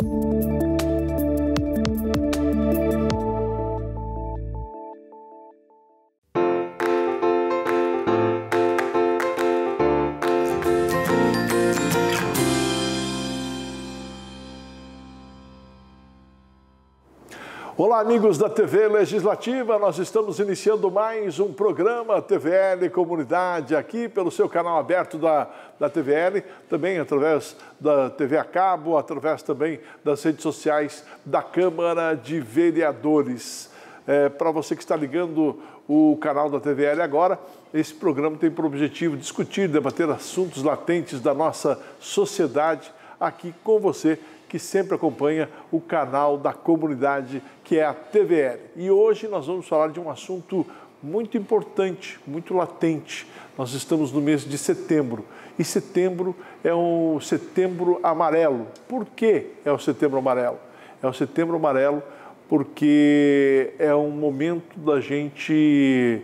Olá, amigos da TV Legislativa, nós estamos iniciando mais um programa TVL Comunidade aqui pelo seu canal aberto da TVL, também através da TV a cabo, através também das redes sociais da Câmara de Vereadores. Para você que está ligando o canal da TVL agora, esse programa tem por objetivo discutir, debater assuntos latentes da nossa sociedade aqui com você, que sempre acompanha o canal da comunidade, que é a TVL. E hoje nós vamos falar de um assunto muito importante, muito latente. Nós estamos no mês de setembro, e setembro é o Setembro Amarelo. Por que é o Setembro Amarelo? É o Setembro Amarelo porque é um momento da gente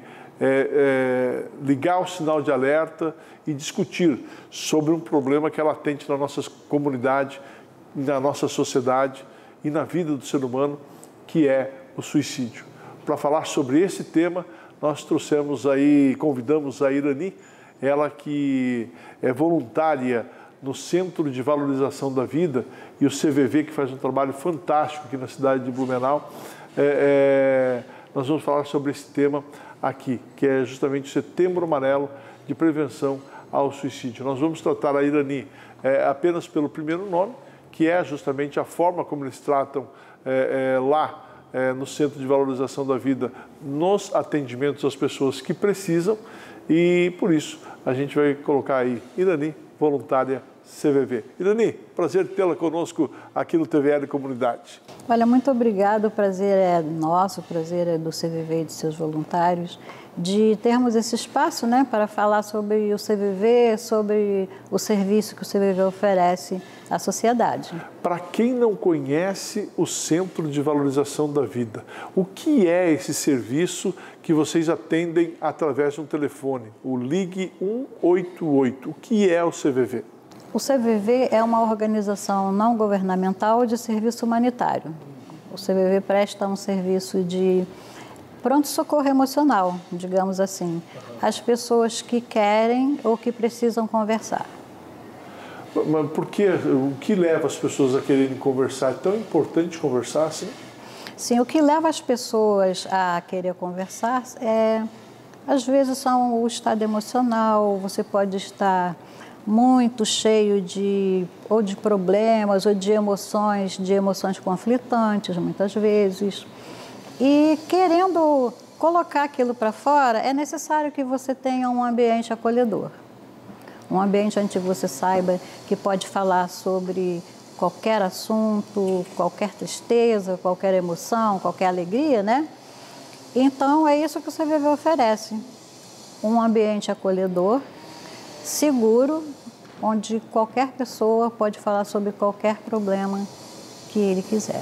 ligar o sinal de alerta e discutir sobre um problema que é latente na nossa comunidade, na nossa sociedade e na vida do ser humano, que é o suicídio. Para falar sobre esse tema, nós convidamos a Irani, ela que é voluntária no Centro de Valorização da Vida e o CVV, que faz um trabalho fantástico aqui na cidade de Blumenau. Nós vamos falar sobre esse tema aqui, que é justamente o Setembro Amarelo de Prevenção ao Suicídio. Nós vamos tratar a Irani apenas pelo primeiro nome, que é justamente a forma como eles tratam lá no Centro de Valorização da Vida, nos atendimentos às pessoas que precisam, e por isso a gente vai colocar aí Irani, voluntária CVV. Irani, prazer tê-la conosco aqui no TVL Comunidade. Olha, muito obrigado, o prazer é nosso, o prazer é do CVV e de seus voluntários, de termos esse espaço, né, para falar sobre o CVV, sobre o serviço que o CVV oferece à sociedade. Para quem não conhece o Centro de Valorização da Vida, o que é esse serviço que vocês atendem através de um telefone, o Ligue 188? O que é o CVV? O CVV é uma organização não governamental de serviço humanitário. O CVV presta um serviço de pronto-socorro emocional, digamos assim, às pessoas que querem ou que precisam conversar. Mas por que? O que leva as pessoas a quererem conversar? É tão importante conversar assim? Sim, o que leva as pessoas a querer conversar às vezes, são o estado emocional. Você pode estar muito cheio de problemas ou de emoções conflitantes, muitas vezes. E querendo colocar aquilo para fora, é necessário que você tenha um ambiente acolhedor. Um ambiente onde você saiba que pode falar sobre qualquer assunto, qualquer tristeza, qualquer emoção, qualquer alegria, né? Então, é isso que o CVV oferece. Um ambiente acolhedor, seguro, onde qualquer pessoa pode falar sobre qualquer problema que ele quiser.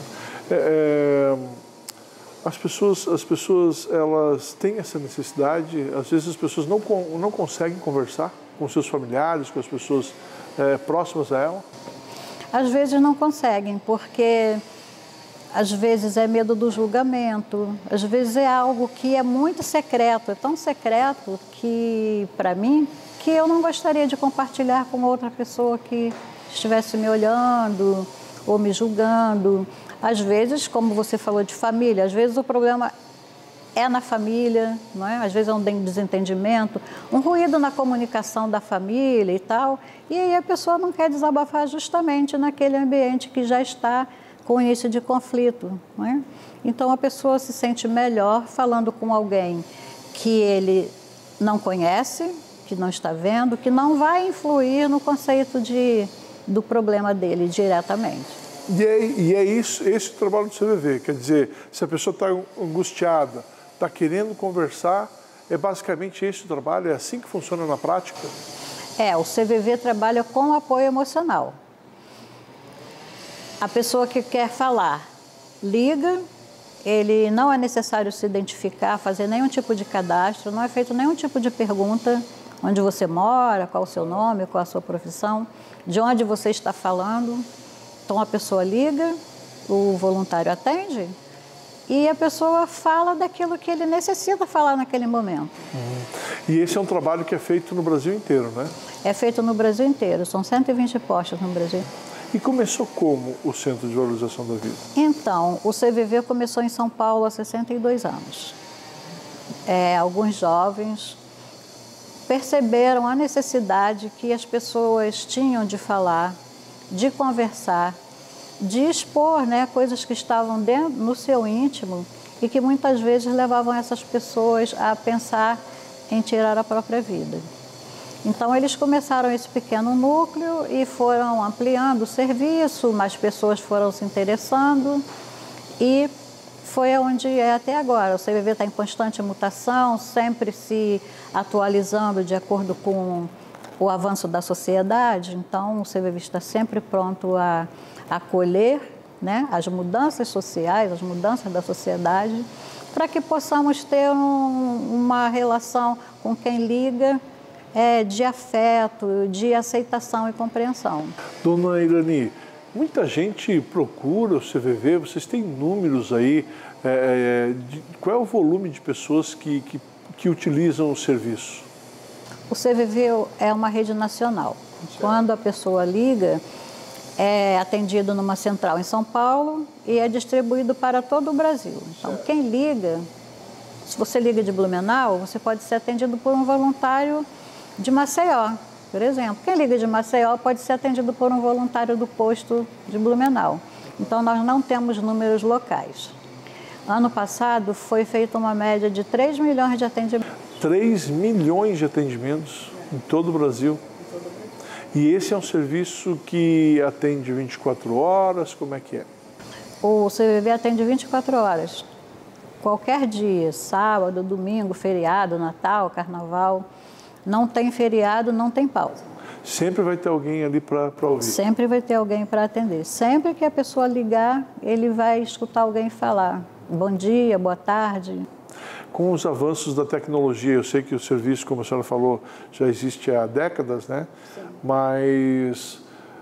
As pessoas elas têm essa necessidade, às vezes as pessoas não conseguem conversar com seus familiares, com as pessoas próximas a ela? Às vezes não conseguem, porque às vezes é medo do julgamento, às vezes é algo que é muito secreto, é tão secreto que, para mim, que eu não gostaria de compartilhar com outra pessoa que estivesse me olhando ou me julgando. Às vezes, como você falou de família, às vezes o problema é na família, não é? Às vezes é um desentendimento, um ruído na comunicação da família e tal, e aí a pessoa não quer desabafar justamente naquele ambiente que já está com início de conflito, não é? Então a pessoa se sente melhor falando com alguém que ele não conhece, que não está vendo, que não vai influir no conceito do problema dele diretamente. E é isso, esse o trabalho do CVV, quer dizer, se a pessoa está angustiada, está querendo conversar, é basicamente esse o trabalho, é assim que funciona na prática? O CVV trabalha com apoio emocional. A pessoa que quer falar, liga, ele não é necessário se identificar, fazer nenhum tipo de cadastro, não é feito nenhum tipo de pergunta, onde você mora, qual o seu nome, qual a sua profissão, de onde você está falando. Então a pessoa liga, o voluntário atende e a pessoa fala daquilo que ele necessita falar naquele momento. E esse é um trabalho que é feito no Brasil inteiro, né? É feito no Brasil inteiro, são 120 postos no Brasil. E começou como o Centro de Valorização da Vida? Então, o CVV começou em São Paulo há 62 anos. Alguns jovens perceberam a necessidade que as pessoas tinham de falar, de conversar, de expor, né, coisas que estavam dentro, no seu íntimo e que muitas vezes levavam essas pessoas a pensar em tirar a própria vida. Então, eles começaram esse pequeno núcleo e foram ampliando o serviço, mais pessoas foram se interessando e foi onde é até agora. O CVV está em constante mutação, sempre se atualizando de acordo com o avanço da sociedade. Então, o CVV está sempre pronto a acolher, né, as mudanças sociais, as mudanças da sociedade, para que possamos ter uma relação com quem liga, de afeto, de aceitação e compreensão. Dona Irani, muita gente procura o CVV, vocês têm números aí, qual é o volume de pessoas que utilizam o serviço? O CVV é uma rede nacional. Certo. Quando a pessoa liga, é atendido numa central em São Paulo e é distribuído para todo o Brasil. Então, certo. Quem liga, se você liga de Blumenau, você pode ser atendido por um voluntário de Maceió, por exemplo. Quem liga de Maceió pode ser atendido por um voluntário do posto de Blumenau. Então, nós não temos números locais. Ano passado, foi feita uma média de 3 milhões de atendimentos. 3 milhões de atendimentos em todo o Brasil? E esse é um serviço que atende 24 horas, como é que é? O CVV atende 24 horas. Qualquer dia, sábado, domingo, feriado, Natal, Carnaval. Não tem feriado, não tem pausa. Sempre vai ter alguém ali para ouvir? Sempre vai ter alguém para atender. Sempre que a pessoa ligar, ele vai escutar alguém falar. Bom dia, boa tarde. Com os avanços da tecnologia, eu sei que o serviço, como a senhora falou, já existe há décadas, né? Sim. Mas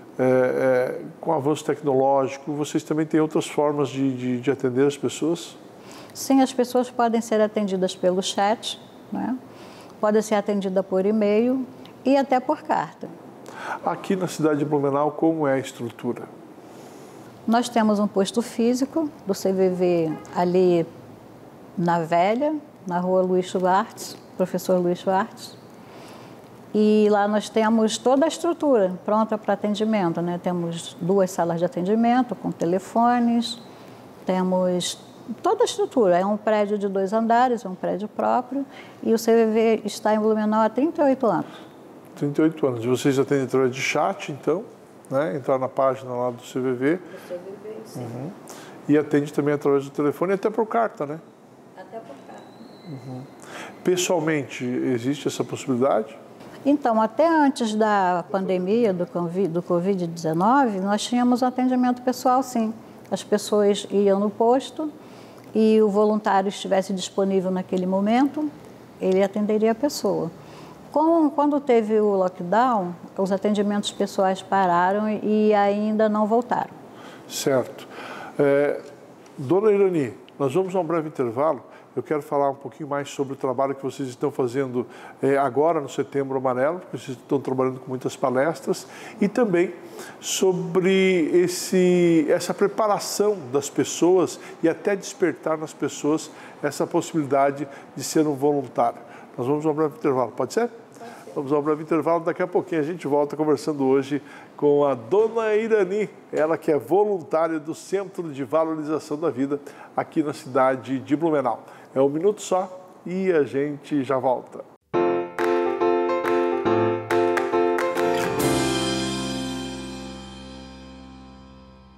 com o avanço tecnológico, vocês também têm outras formas de atender as pessoas? Sim, as pessoas podem ser atendidas pelo chat, né? Podem ser atendidas por e-mail e até por carta. Aqui na cidade de Blumenau, como é a estrutura? Nós temos um posto físico do CVV ali na Velha, na rua Luiz Schwartz, professor Luiz Schwartz. E lá nós temos toda a estrutura pronta para atendimento, né? Temos 2 salas de atendimento com telefones, temos toda a estrutura. É um prédio de 2 andares, é um prédio próprio, e o CVV está em Blumenau há 38 anos. 38 anos. E vocês atendem através de chat, então, né? Entrar na página lá do CVV. Do CVV, sim. Uhum. E atende também através do telefone e até por carta, né? Até por carta. Uhum. Pessoalmente, existe essa possibilidade? Então, até antes da pandemia do Covid-19, nós tínhamos atendimento pessoal, sim. As pessoas iam no posto e o voluntário estivesse disponível naquele momento, ele atenderia a pessoa. Quando teve o lockdown, os atendimentos pessoais pararam e ainda não voltaram. Certo. Dona Irani, nós vamos a um breve intervalo. Eu quero falar um pouquinho mais sobre o trabalho que vocês estão fazendo agora no Setembro Amarelo, porque vocês estão trabalhando com muitas palestras, e também sobre essa preparação das pessoas e até despertar nas pessoas essa possibilidade de ser um voluntário. Nós vamos a um breve intervalo, pode ser? Vamos ao breve intervalo, daqui a pouquinho a gente volta conversando hoje com a Dona Irani, ela que é voluntária do Centro de Valorização da Vida aqui na cidade de Blumenau. É um minuto só e a gente já volta.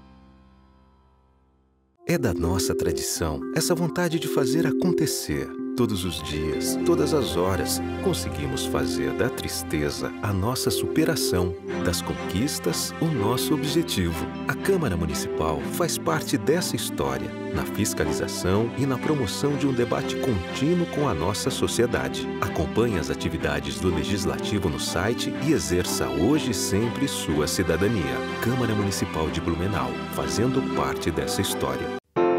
É da nossa tradição essa vontade de fazer acontecer. Todos os dias, todas as horas, conseguimos fazer da tristeza a nossa superação, das conquistas o nosso objetivo. A Câmara Municipal faz parte dessa história, na fiscalização e na promoção de um debate contínuo com a nossa sociedade. Acompanhe as atividades do Legislativo no site e exerça hoje e sempre sua cidadania. Câmara Municipal de Blumenau, fazendo parte dessa história.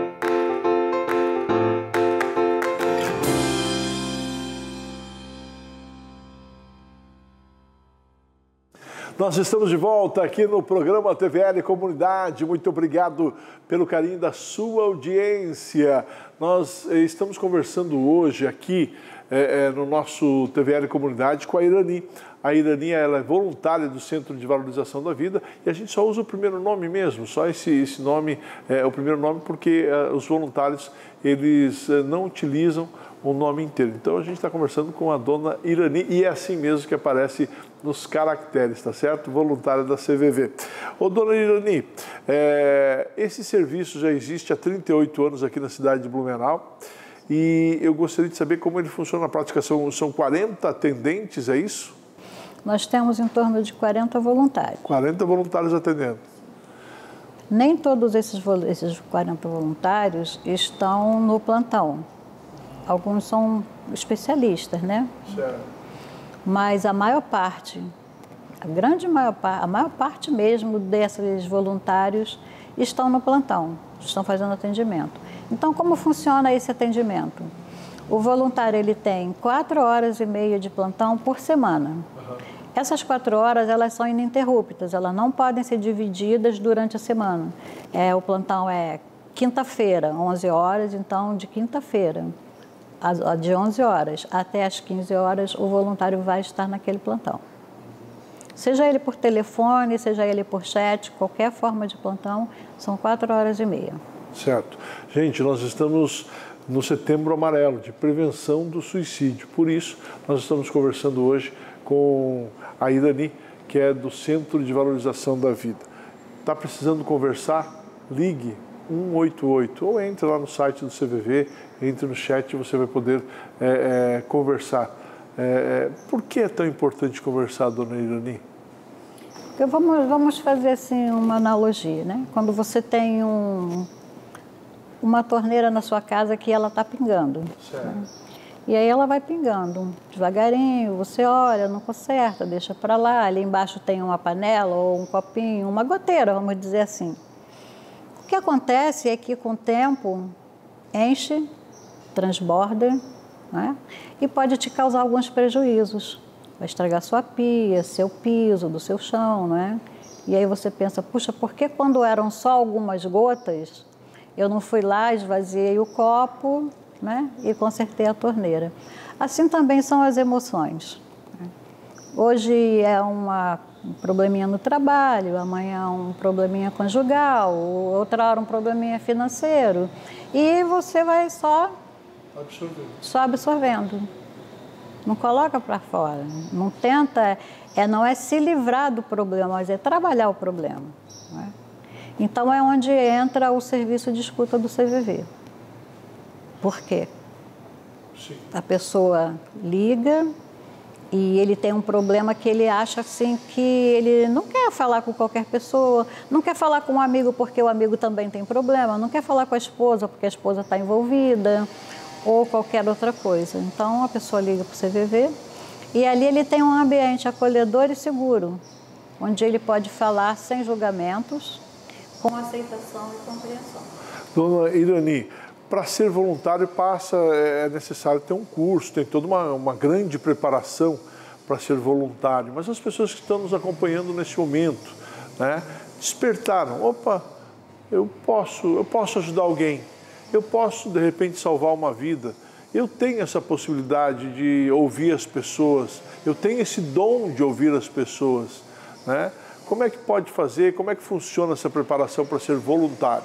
Nós estamos de volta aqui no programa TVL Comunidade. Muito obrigado pelo carinho da sua audiência. Nós estamos conversando hoje aqui no nosso TVL Comunidade com a Irani. A Irani, ela é voluntária do Centro de Valorização da Vida e a gente só usa o primeiro nome mesmo, só esse nome é o primeiro nome porque os voluntários, eles não utilizam o nome inteiro. Então a gente está conversando com a dona Irani e é assim mesmo que aparece nos caracteres, tá certo? Voluntária da CVV. Ô, dona Irani, esse serviço já existe há 38 anos aqui na cidade de Blumenau e eu gostaria de saber como ele funciona na prática. São 40 atendentes, é isso? Nós temos em torno de 40 voluntários. 40 voluntários atendendo. Nem todos esses 40 voluntários estão no plantão. Alguns são especialistas, né? Certo. Mas a maior parte, a maior parte mesmo desses voluntários estão no plantão, estão fazendo atendimento. Então, como funciona esse atendimento? O voluntário, ele tem 4 horas e meia de plantão por semana. Uhum. Essas 4 horas, elas são ininterruptas, elas não podem ser divididas durante a semana. O plantão é quinta-feira, 11 horas, então de quinta-feira, de 11 horas até as 15 horas, o voluntário vai estar naquele plantão. Seja ele por telefone, seja ele por chat, qualquer forma de plantão, são 4 horas e meia. Certo. Gente, nós estamos no Setembro Amarelo, de prevenção do suicídio. Por isso, nós estamos conversando hoje com a Irani, que é do Centro de Valorização da Vida. Está precisando conversar? Ligue 188 ou entre lá no site do CVV, entre no chat e você vai poder conversar. Por que é tão importante conversar, dona Irani? Vamos fazer assim uma analogia, né? Quando você tem uma torneira na sua casa que ela está pingando. Certo. Né? E aí ela vai pingando devagarinho, você olha, não conserta, deixa para lá. Ali embaixo tem uma panela ou um copinho, uma goteira, vamos dizer assim. O que acontece é que com o tempo enche, transborda, né? E pode te causar alguns prejuízos. Vai estragar sua pia, seu piso, do seu chão, né? E aí você pensa, puxa, por que quando eram só algumas gotas, eu não fui lá, esvaziei o copo, né? E consertei a torneira. Assim também são as emoções. Hoje é um probleminha no trabalho, amanhã um probleminha conjugal, outra hora um probleminha financeiro. E você vai só absorvendo. Não coloca para fora. Não tenta, não é se livrar do problema, mas é trabalhar o problema. Né? Então é onde entra o serviço de escuta do CVV. Por quê? Sim. A pessoa liga e ele tem um problema que ele acha assim que ele não quer falar com qualquer pessoa, não quer falar com um amigo porque o amigo também tem problema, não quer falar com a esposa porque a esposa está envolvida ou qualquer outra coisa. Então a pessoa liga para o CVV e ali ele tem um ambiente acolhedor e seguro, onde ele pode falar sem julgamentos, com aceitação e compreensão. Dona Irani, para ser voluntário é necessário ter um curso, tem toda uma grande preparação para ser voluntário, mas as pessoas que estão nos acompanhando nesse momento, né, despertaram, opa, eu posso ajudar alguém, eu posso de repente salvar uma vida, eu tenho essa possibilidade de ouvir as pessoas, eu tenho esse dom de ouvir as pessoas, né? Como é que pode fazer, como é que funciona essa preparação para ser voluntário?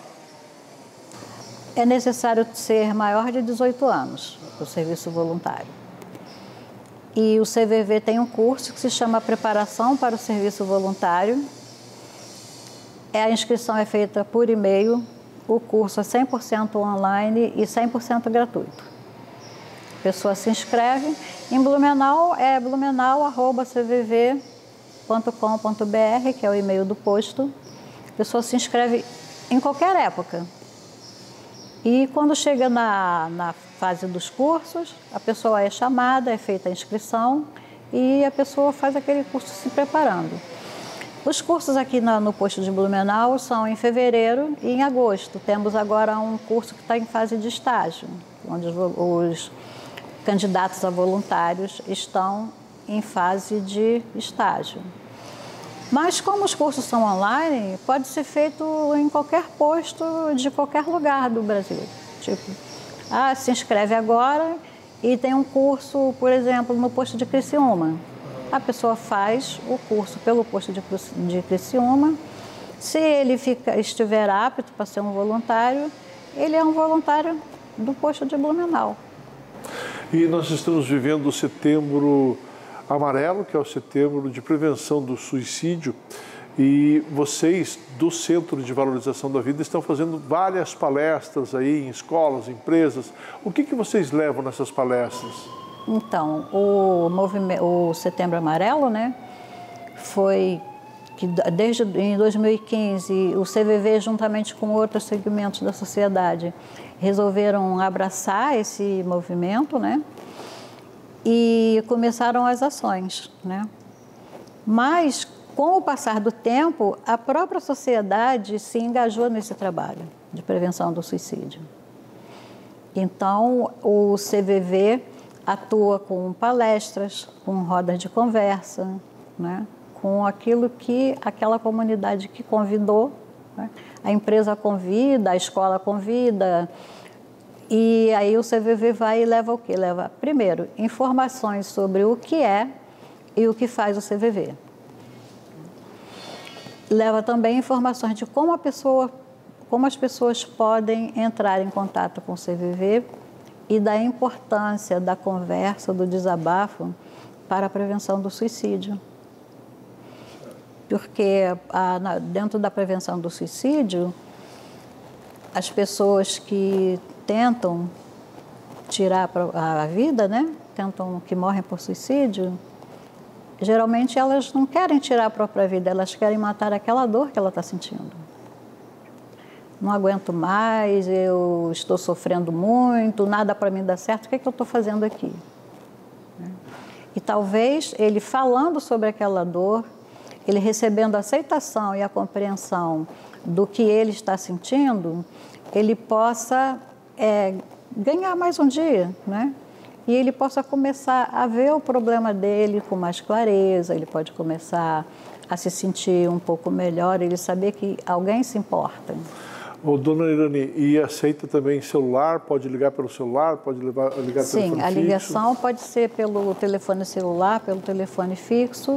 É necessário ser maior de 18 anos para o serviço voluntário. E o CVV tem um curso que se chama Preparação para o Serviço Voluntário. A inscrição é feita por e-mail, o curso é 100% online e 100% gratuito. pessoa se inscreve. Em Blumenau é blumenau@cvv.com.br, que é o e-mail do posto. A pessoa se inscreve em qualquer época. E quando chega na fase dos cursos, a pessoa é chamada, é feita a inscrição e a pessoa faz aquele curso se preparando. Os cursos aqui no posto de Blumenau são em fevereiro e em agosto. Temos agora um curso que está em fase de estágio, onde os candidatos a voluntários estão em fase de estágio. Mas como os cursos são online, pode ser feito em qualquer posto de qualquer lugar do Brasil. Tipo, se inscreve agora e tem um curso, por exemplo, no posto de Criciúma. A pessoa faz o curso pelo posto de Criciúma. Se ele estiver apto para ser um voluntário, ele é um voluntário do posto de Blumenau. E nós estamos vivendo o Setembro Amarelo, que é o setembro de prevenção do suicídio, e vocês do Centro de Valorização da Vida estão fazendo várias palestras aí em escolas, empresas. O que vocês levam nessas palestras? Então, o Setembro Amarelo, né, foi que desde em 2015 o CVV, juntamente com outros segmentos da sociedade, resolveram abraçar esse movimento, né? E começaram as ações, né? Mas, com o passar do tempo, a própria sociedade se engajou nesse trabalho de prevenção do suicídio. Então, o CVV atua com palestras, com rodas de conversa, né? Com aquilo que aquela comunidade que convidou, né? A empresa convida, a escola convida. E aí o CVV vai e leva o quê? Leva, primeiro, informações sobre o que é e o que faz o CVV. Leva também informações de como as pessoas podem entrar em contato com o CVV e da importância da conversa, do desabafo para a prevenção do suicídio. Porque dentro da prevenção do suicídio, as pessoas que tentam tirar a vida, né? Que morrem por suicídio, geralmente elas não querem tirar a própria vida, elas querem matar aquela dor que ela está sentindo. Não aguento mais, eu estou sofrendo muito, nada para mim dá certo, o que eu estou fazendo aqui? E talvez ele falando sobre aquela dor, ele recebendo a aceitação e a compreensão do que ele está sentindo, ele possa ganhar mais um dia, né? E ele possa começar a ver o problema dele com mais clareza, ele pode começar a se sentir um pouco melhor, ele saber que alguém se importa. Dona Irani, e aceita também celular? Pode ligar pelo celular? Pode ligar pelo telefone fixo? Sim, a ligação pode ser pelo telefone celular, pelo telefone fixo.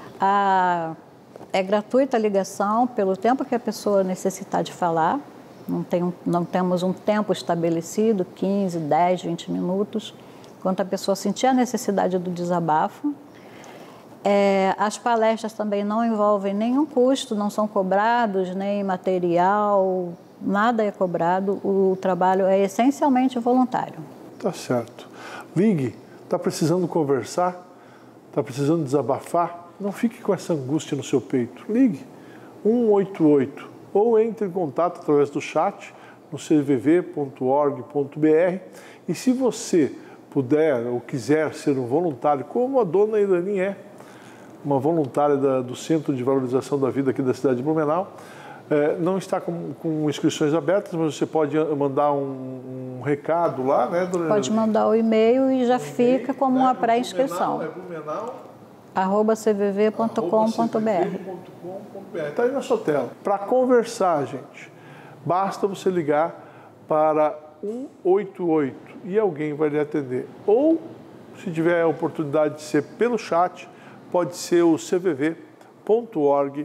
É gratuita a ligação pelo tempo que a pessoa necessitar de falar. Não temos um tempo estabelecido, 15, 10, 20 minutos. Quando a pessoa sentir a necessidade do desabafo. As palestras também não envolvem nenhum custo, não são cobrados, nem material, nada é cobrado. O trabalho é essencialmente voluntário. Tá certo. Ligue, está precisando conversar? Está precisando desabafar? Não fique com essa angústia no seu peito. Ligue 188 ou entre em contato através do chat no cvv.org.br. E se você puder ou quiser ser um voluntário, como a Dona Irani é, uma voluntária do Centro de Valorização da Vida aqui da cidade de Blumenau, não está com inscrições abertas, mas você pode mandar um recado lá, né, Dona Irani? Pode mandar o e-mail e já fica como uma pré-inscrição. @cvv.com.br. Está aí na sua tela. Para conversar, gente, basta você ligar para 188 e alguém vai lhe atender. Ou, se tiver a oportunidade de ser pelo chat, pode ser o cvv.org.br.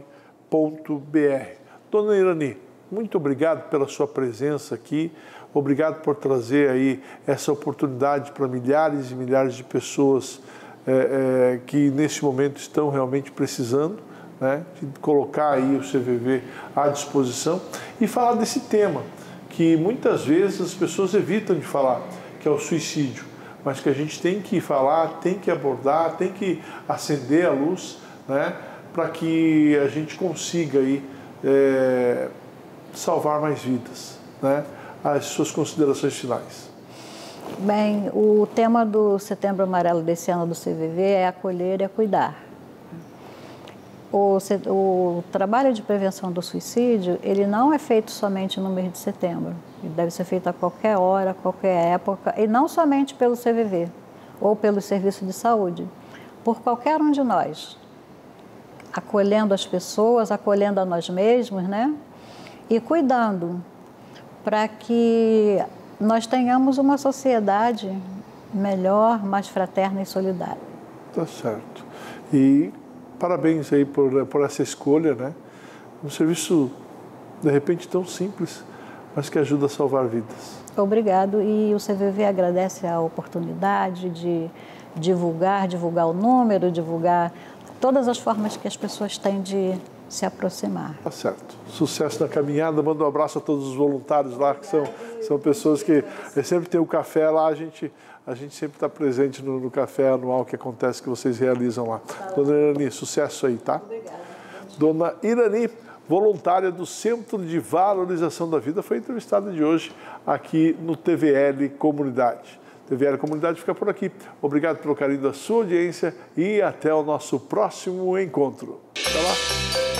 Dona Irani, muito obrigado pela sua presença aqui. Obrigado por trazer aí essa oportunidade para milhares e milhares de pessoas que nesse momento estão realmente precisando, né, de colocar aí o CVV à disposição e falar desse tema que muitas vezes as pessoas evitam de falar, que é o suicídio. mas que a gente tem que falar, tem que abordar, tem que acender a luz, né, para que a gente consiga aí, salvar mais vidas, né? As suas considerações finais. Bem, o tema do Setembro Amarelo desse ano do CVV é acolher e cuidar. O trabalho de prevenção do suicídio, ele não é feito somente no mês de setembro. Ele deve ser feito a qualquer hora, a qualquer época, e não somente pelo CVV ou pelo serviço de saúde, por qualquer um de nós, acolhendo as pessoas, acolhendo a nós mesmos, né? E cuidando para que nós tenhamos uma sociedade melhor, mais fraterna e solidária. Tá certo. E parabéns aí por essa escolha, né? Um serviço, de repente, tão simples, mas que ajuda a salvar vidas. Obrigado. E o CVV agradece a oportunidade de divulgar o número, divulgar todas as formas que as pessoas têm de se aproximar. Tá certo. Sucesso na caminhada. Manda um abraço a todos os voluntários lá, que são pessoas que sempre tem o café lá, a gente sempre está presente no café anual que acontece, que vocês realizam lá. Dona Irani, sucesso aí, tá? Obrigada. Dona Irani, voluntária do Centro de Valorização da Vida, foi entrevistada de hoje aqui no TVL Comunidade. TVL Comunidade fica por aqui. Obrigado pelo carinho da sua audiência e até o nosso próximo encontro. Até lá!